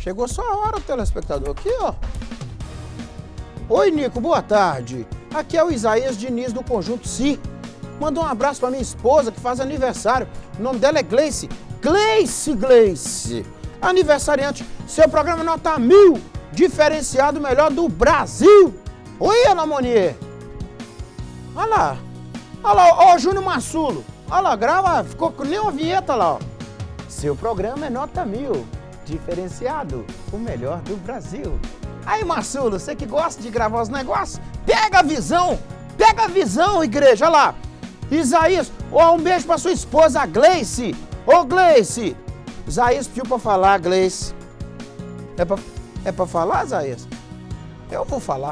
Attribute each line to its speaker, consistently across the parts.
Speaker 1: Chegou sua hora, telespectador. Aqui, ó. Oi, Nico, boa tarde. Aqui é o Isaías Diniz do Conjunto Si. Manda um abraço pra minha esposa que faz aniversário. O nome dela é Gleice. Gleice. Aniversariante. Seu programa nota 1000. Diferenciado melhor do Brasil. Oi, Ana Monier. Olha lá. Olha lá, ó, Júnior Massulo. Olha lá, grava, ficou com nem uma vinheta lá, ó. Seu programa é nota 1000. Diferenciado, o melhor do Brasil. Aí, Massulo, você que gosta de gravar os negócios, pega a visão, igreja, olha lá. Isaías, ó, um beijo pra sua esposa, a Gleice. Ô, Gleice. Isaías pediu pra falar, Gleice. É pra falar, Isaías? Eu vou falar.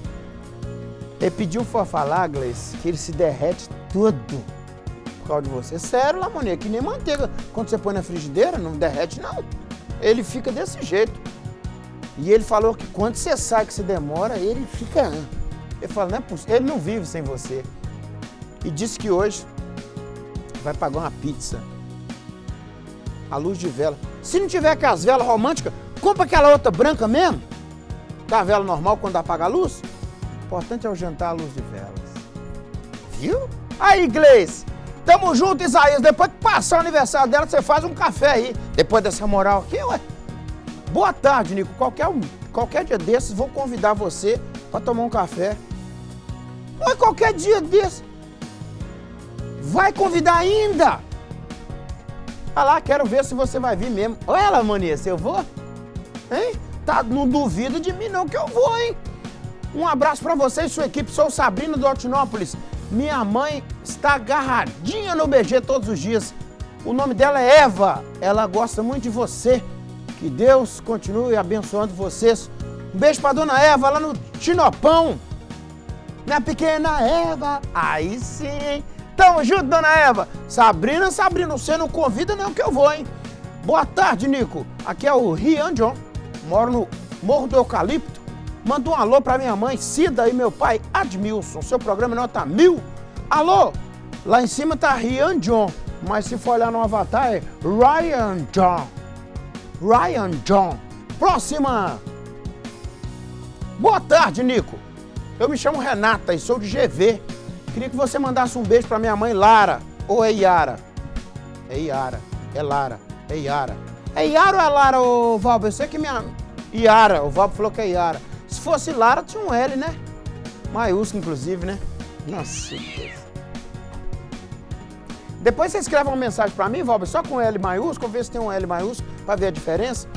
Speaker 1: Ele pediu pra falar, Gleice, que ele se derrete tudo por causa de você. Sério, Lamonia, que nem manteiga. Quando você põe na frigideira, não derrete, não. Ele fica desse jeito. E ele falou que quando você sai, que você demora, ele fica... Ele fala, não é possível, ele não vive sem você. E disse que hoje vai pagar uma pizza à luz de vela. Se não tiver aquelas velas românticas, compra aquela outra branca mesmo. Tá a vela normal quando apaga a luz. O importante é o jantar à luz de velas. Viu? Aí, Gleice, tamo junto, Isaías. Depois que passar o aniversário dela, você faz um café aí. Depois dessa moral aqui, ué. Boa tarde, Nico. Qualquer dia desses, vou convidar você para tomar um café. Ué, qualquer dia desses. Vai convidar ainda? Ah lá, quero ver se você vai vir mesmo. Olha lá, Mania, se eu vou? Hein? Tá, não duvida de mim não que eu vou, hein? Um abraço pra você e sua equipe. Sou o Sabrina do Altinópolis. Minha mãe está agarradinha no BG todos os dias. O nome dela é Eva. Ela gosta muito de você. Que Deus continue abençoando vocês. Um beijo pra dona Eva lá no Tinopão. Minha pequena Eva. Aí sim, hein? Tamo junto, dona Eva. Sabrina, você não convida não que eu vou, hein? Boa tarde, Nico. Aqui é o Rian John. Moro no Morro do Eucalipto. Manda um alô pra minha mãe, Cida, e meu pai, Admilson. Seu programa é nota 1000. Alô? Lá em cima tá Rian John. Mas se for olhar no avatar é Ryan John. Ryan John. Próxima. Boa tarde, Nico. Eu me chamo Renata e sou de GV. Queria que você mandasse um beijo pra minha mãe, Lara. Ou é Yara? É Yara. É Lara. É Yara. É Yara ou é Lara, ô Valber? Eu sei que minha... Yara. O Valber falou que é Yara. Se fosse Lara, tinha um L, né? Maiúsculo, inclusive, né? Nossa Deus. Depois você escreve uma mensagem pra mim, Valber, só com L maiúsculo, ver se tem um L maiúsculo, pra ver a diferença.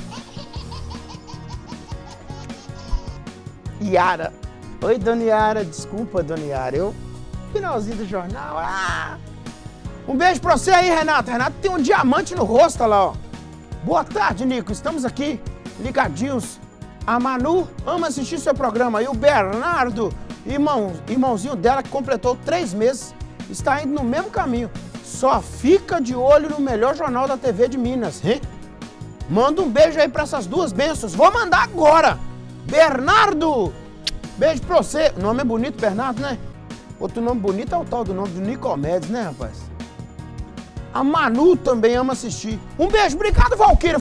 Speaker 1: Yara. Oi, dona Yara. Desculpa, dona Yara. Eu... Finalzinho do jornal. Ah! Um beijo pra você aí, Renata. Renata tem um diamante no rosto, olha lá, ó. Boa tarde, Nico. Estamos aqui ligadinhos. A Manu ama assistir seu programa. E o Bernardo, irmãozinho dela, que completou 3 meses, está indo no mesmo caminho. Só fica de olho no melhor jornal da TV de Minas, hein? Manda um beijo aí pra essas duas bênçãos. Vou mandar agora. Bernardo, beijo pra você. O nome é bonito, Bernardo, né? Outro nome bonito é o tal do nome do Nicomedes, né, rapaz? A Manu também ama assistir. Um beijo, obrigado, Valquíria.